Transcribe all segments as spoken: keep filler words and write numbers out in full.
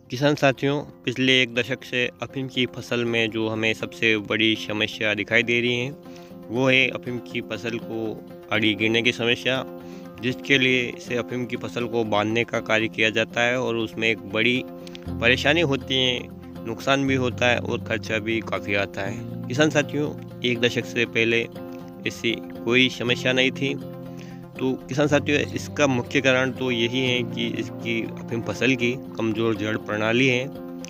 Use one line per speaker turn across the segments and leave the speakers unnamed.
किसान साथियों, पिछले एक दशक से अफ़ीम की फसल में जो हमें सबसे बड़ी समस्या दिखाई दे रही है, वो है अफ़ीम की फसल को आड़ी गिरने की समस्या, जिसके लिए से अफ़ीम की फसल को बांधने का कार्य किया जाता है और उसमें एक बड़ी परेशानी होती है, नुकसान भी होता है और खर्चा भी काफ़ी आता है। किसान साथियों, एक दशक से पहले ऐसी कोई समस्या नहीं थी। तो किसान साथियों, इसका मुख्य कारण तो यही है कि इसकी अफ़ीम फसल की कमज़ोर जड़ प्रणाली है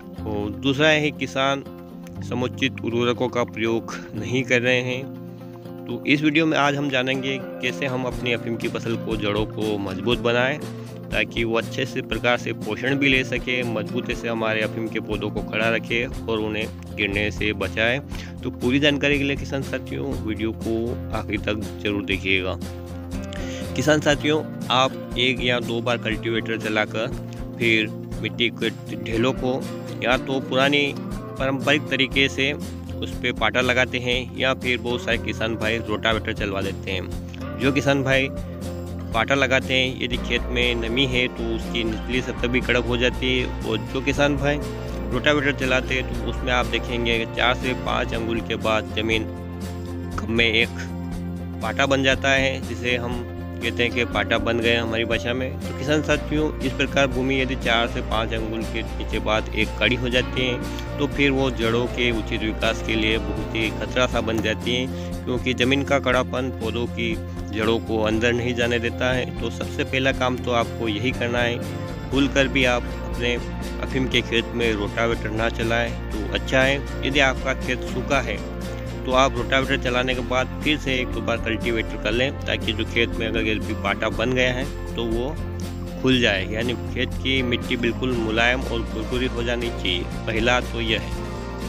और दूसरा है किसान समुचित उर्वरकों का प्रयोग नहीं कर रहे हैं। तो इस वीडियो में आज हम जानेंगे कैसे हम अपनी अफ़ीम की फसल को जड़ों को मजबूत बनाएं ताकि वो अच्छे से प्रकार से पोषण भी ले सके, मजबूती से हमारे अफ़ीम के पौधों को खड़ा रखे और उन्हें गिरने से बचाए। तो पूरी जानकारी के लिए किसान साथियों वीडियो को आखिर तक जरूर देखिएगा। किसान साथियों, आप एक या दो बार कल्टीवेटर चलाकर फिर मिट्टी के ढेलों को या तो पुरानी पारंपरिक तरीके से उस पर पाटा लगाते हैं या फिर बहुत सारे किसान भाई रोटावेटर चलवा देते हैं। जो किसान भाई पाटा लगाते हैं, यदि खेत में नमी है तो उसकी निचली सतह भी कड़क हो जाती है और जो किसान भाई रोटावेटर चलाते हैं तो उसमें आप देखेंगे कि चार से पाँच अंगुल के बाद ज़मीन में एक पाटा बन जाता है, जिसे हम कहते हैं कि पाटा बन गया हमारी भाषा में। तो किसान साथियों, इस प्रकार भूमि यदि चार से पाँच अंगुल के नीचे बाद एक कड़ी हो जाती है तो फिर वो जड़ों के उचित विकास के लिए बहुत ही खतरा सा बन जाती है, क्योंकि ज़मीन का कड़ापन पौधों की जड़ों को अंदर नहीं जाने देता है। तो सबसे पहला काम तो आपको यही करना है, भूल कर भी आप अपने अफ़ीम के खेत में रोटावेटर ना चलाएं तो अच्छा है। यदि आपका खेत सूखा है तो आप रोटावेटर चलाने के बाद फिर से एक दो बार कल्टीवेटर कर लें, ताकि जो खेत में अगर एलपी पाटा बन गया है तो वो खुल जाए, यानी खेत की मिट्टी बिल्कुल मुलायम और कुरकुरी हो जानी चाहिए। पहला तो यह है।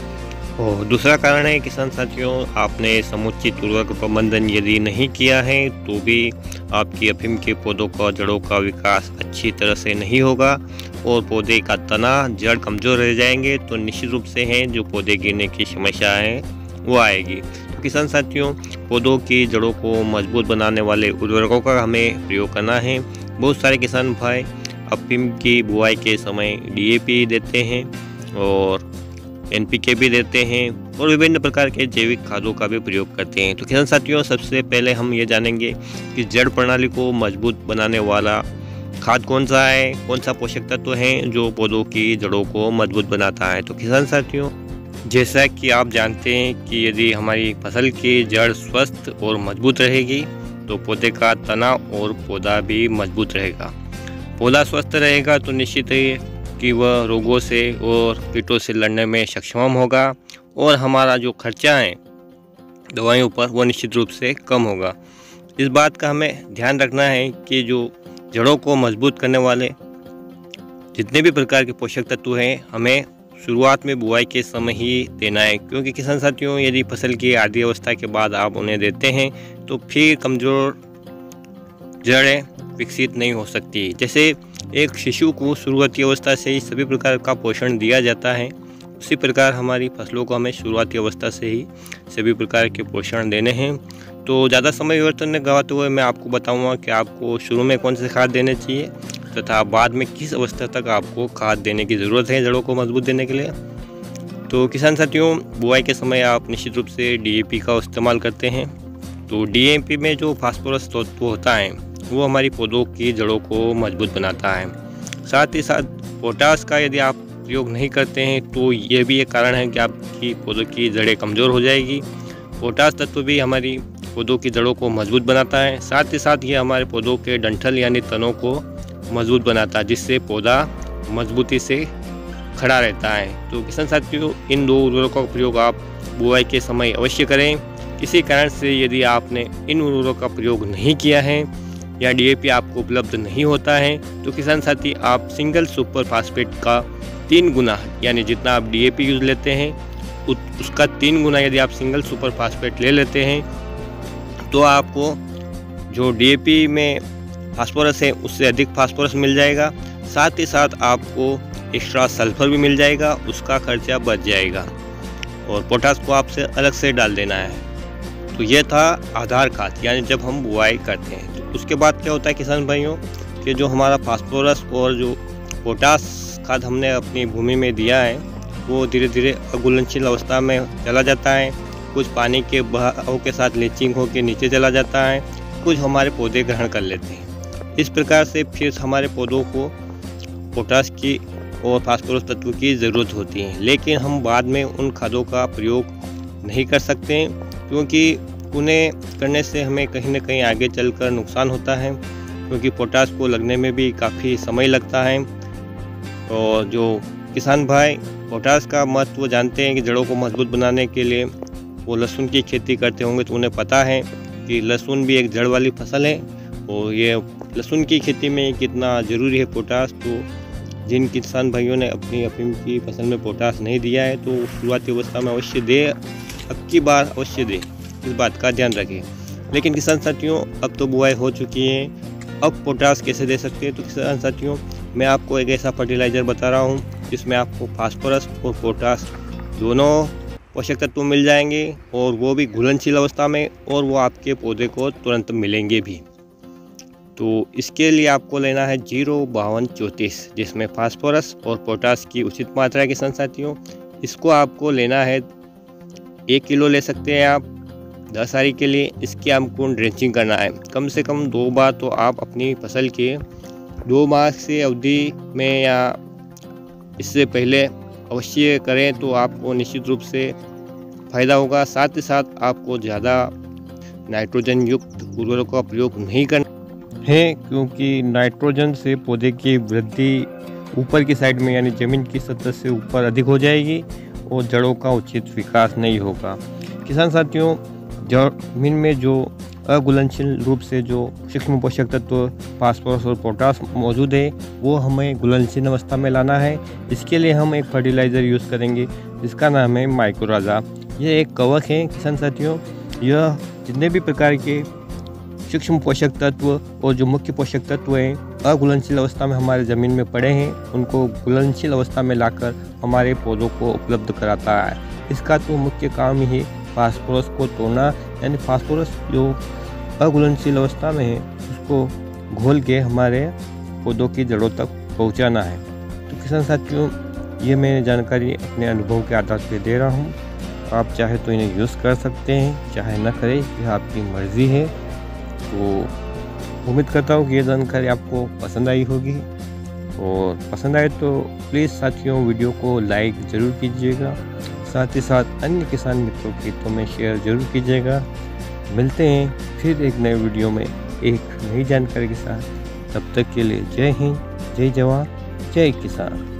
और दूसरा कारण है किसान साथियों, आपने समुचित उर्वरक प्रबंधन यदि नहीं किया है तो भी आपकी अफ़ीम के पौधों का जड़ों का विकास अच्छी तरह से नहीं होगा और पौधे का तना जड़ कमज़ोर रह जाएंगे। तो निश्चित रूप से हैं जो पौधे गिरने की समस्या है वो आएगी। तो किसान साथियों, पौधों की जड़ों को मजबूत बनाने वाले उर्वरकों का हमें प्रयोग करना है। बहुत सारे किसान भाई अफ़ीम की बुआई के समय डीएपी देते हैं और एनपीके भी देते हैं और विभिन्न प्रकार के जैविक खादों का भी प्रयोग करते हैं। तो किसान साथियों, सबसे पहले हम ये जानेंगे कि जड़ प्रणाली को मजबूत बनाने वाला खाद कौन सा है, कौन सा पोषक तत्व है जो पौधों की जड़ों को मजबूत बनाता है। तो किसान साथियों, जैसा कि आप जानते हैं कि यदि हमारी फसल की जड़ स्वस्थ और मजबूत रहेगी तो पौधे का तना और पौधा भी मजबूत रहेगा। पौधा स्वस्थ रहेगा तो निश्चित है कि वह रोगों से और कीटों से लड़ने में सक्षम होगा और हमारा जो खर्चा है दवाइयों पर वो निश्चित रूप से कम होगा। इस बात का हमें ध्यान रखना है कि जो जड़ों को मजबूत करने वाले जितने भी प्रकार के पोषक तत्व हैं हमें शुरुआत में बुआई के समय ही देना है, क्योंकि किसान साथियों, यदि फसल की आधी अवस्था के बाद आप उन्हें देते हैं तो फिर कमज़ोर जड़ें विकसित नहीं हो सकती। जैसे एक शिशु को शुरुआती अवस्था से ही सभी प्रकार का पोषण दिया जाता है, उसी प्रकार हमारी फसलों को हमें शुरुआती अवस्था से ही सभी प्रकार के पोषण देने हैं। तो ज़्यादा समय व्यर्थ न गवाते हुए मैं आपको बताऊँगा कि आपको शुरू में कौन से खाद देने चाहिए तथा बाद में किस अवस्था तक आपको खाद देने की ज़रूरत है जड़ों को मजबूत देने के लिए। तो किसान साथियों, बुआई के समय आप निश्चित रूप से डीएपी का इस्तेमाल करते हैं। तो डीएपी में जो फास्फोरस तत्व होता है वो हमारी पौधों की जड़ों को मजबूत बनाता है। साथ ही साथ पोटास का यदि आप प्रयोग नहीं करते हैं तो ये भी एक कारण है कि आपकी पौधों की जड़ें कमज़ोर हो जाएगी। पोटास तत्व भी हमारी पौधों की जड़ों को मजबूत बनाता है। साथ ही साथ ये हमारे पौधों के डंठल यानी तनों को मजबूत बनाता है, जिससे पौधा मजबूती से खड़ा रहता है। तो किसान साथियों, इन दो उर्वरकों का प्रयोग आप बुआई के समय अवश्य करें। किसी कारण से यदि आपने इन उर्वरकों का प्रयोग नहीं किया है या डीएपी आपको उपलब्ध नहीं होता है तो किसान साथी आप सिंगल सुपर फास्फेट का तीन गुना, यानी जितना आप डीएपी यूज़ लेते हैं उसका तीन गुना यदि आप सिंगल सुपर फास्फेट ले लेते हैं तो आपको जो डीएपी में फास्फोरस है उससे अधिक फास्फोरस मिल जाएगा। साथ ही साथ आपको एक्स्ट्रा सल्फर भी मिल जाएगा, उसका खर्चा बच जाएगा और पोटास को आपसे अलग से डाल देना है। तो ये था आधार खाद, यानी जब हम बुआई करते हैं। तो उसके बाद क्या होता है किसान भाइयों कि जो हमारा फास्फोरस और जो पोटास खाद हमने अपनी भूमि में दिया है वो धीरे धीरे अघुलनशील अवस्था में चला जाता है। कुछ पानी के बहाव के साथ लीचिंग होकर नीचे चला जाता है, कुछ हमारे पौधे ग्रहण कर लेते हैं। इस प्रकार से फिर हमारे पौधों को पोटाश की और फास्फोरस तत्व की ज़रूरत होती है, लेकिन हम बाद में उन खादों का प्रयोग नहीं कर सकते क्योंकि उन्हें करने से हमें कहीं ना कहीं आगे चलकर नुकसान होता है, क्योंकि पोटाश को लगने में भी काफ़ी समय लगता है। और जो किसान भाई पोटाश का महत्व जानते हैं कि जड़ों को मजबूत बनाने के लिए वो लहसुन की खेती करते होंगे तो उन्हें पता है कि लहसुन भी एक जड़ वाली फसल है और ये लहसुन की खेती में कितना ज़रूरी है पोटाश। तो जिन किसान भाइयों ने अपनी अफीम की फसल में पोटाश नहीं दिया है तो शुरुआती अवस्था में अवश्य दे, अब की बार अवश्य दे, इस बात का ध्यान रखें। लेकिन किसान साथियों अब तो बुआई हो चुकी है, अब पोटाश कैसे दे सकते हैं? तो किसान साथियों मैं आपको एक ऐसा फर्टिलाइज़र बता रहा हूँ जिसमें आपको फास्फोरस और पोटाश दोनों पोषक तत्व मिल जाएंगे और वो भी घुलनशील अवस्था में, और वो आपके पौधे को तुरंत मिलेंगे भी। तो इसके लिए आपको लेना है जीरो बावन चौंतीस, जिसमें फास्फोरस और पोटाश की उचित मात्रा है किसान साथियों। इसको आपको लेना है, एक किलो ले सकते हैं आप दस आरी के लिए। इसकी आपको ड्रेंचिंग करना है कम से कम दो बार। तो आप अपनी फसल के दो माह से अवधि में या इससे पहले अवश्य करें तो आपको निश्चित रूप से फ़ायदा होगा। साथ ही साथ आपको ज़्यादा नाइट्रोजन युक्त उर्वरकों का प्रयोग नहीं करना है, क्योंकि नाइट्रोजन से पौधे की वृद्धि ऊपर की साइड में यानी ज़मीन की सतह से ऊपर अधिक हो जाएगी और जड़ों का उचित विकास नहीं होगा। किसान साथियों जमीन में जो अघुलनशील रूप से जो सूक्ष्म पोषक तत्व फास्फोरस और पोटाश मौजूद है वो हमें घुलनशील अवस्था में लाना है। इसके लिए हम एक फर्टिलाइज़र यूज़ करेंगे जिसका नाम है माइक्रोराजा। ये एक कवक है किसान साथियों। यह जितने भी प्रकार के सूक्ष्म पोषक तत्व और जो मुख्य पोषक तत्व हैं अघुलनशील अवस्था में हमारे ज़मीन में पड़े हैं उनको घुलनशील अवस्था में लाकर हमारे पौधों को उपलब्ध कराता है। इसका तो मुख्य काम ही फास्फोरस को तोड़ना, यानी फास्फोरस जो अघुलनशील अवस्था में है उसको घोल के हमारे पौधों की जड़ों तक पहुंचाना है। तो किसान साथियों ये मैं जानकारी अपने अनुभव के आधार पर दे रहा हूं। आप चाहे तो इन्हें यूज़ कर सकते हैं, चाहे न करें, यह आपकी मर्ज़ी है। तो उम्मीद करता हूँ कि ये जानकारी आपको पसंद आई होगी, और पसंद आए तो प्लीज़ साथियों वीडियो को लाइक ज़रूर कीजिएगा। साथ ही साथ अन्य किसान मित्रों के हितों में शेयर ज़रूर कीजिएगा। मिलते हैं फिर एक नए वीडियो में एक नई जानकारी के साथ। तब तक के लिए जय हिंद, जय जवान, जय किसान।